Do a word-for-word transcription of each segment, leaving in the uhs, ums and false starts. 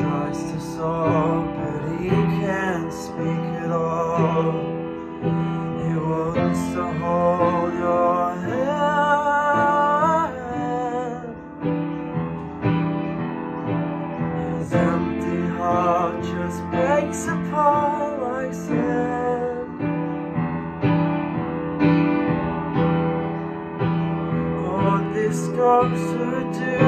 tries to solve, but he can't speak at all. He wants to hold your hand. His empty heart just breaks apart like sand. What this ghost would do,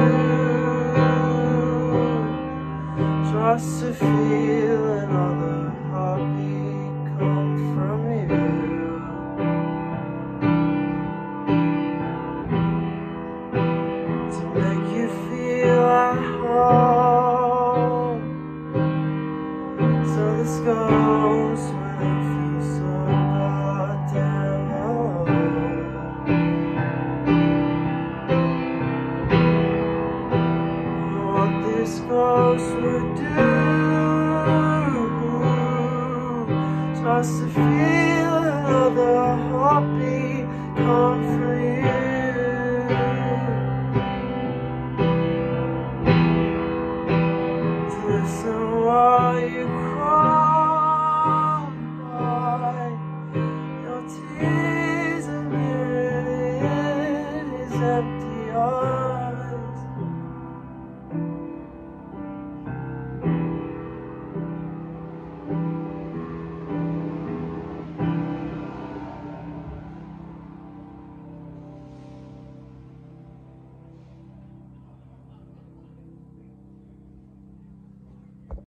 just to feel another heartbeat come from you, to make you feel at home. So this goes when I feel so goddamn alone. What this ghost would do, just to feel another heartbeat come from you, to listen while you cry.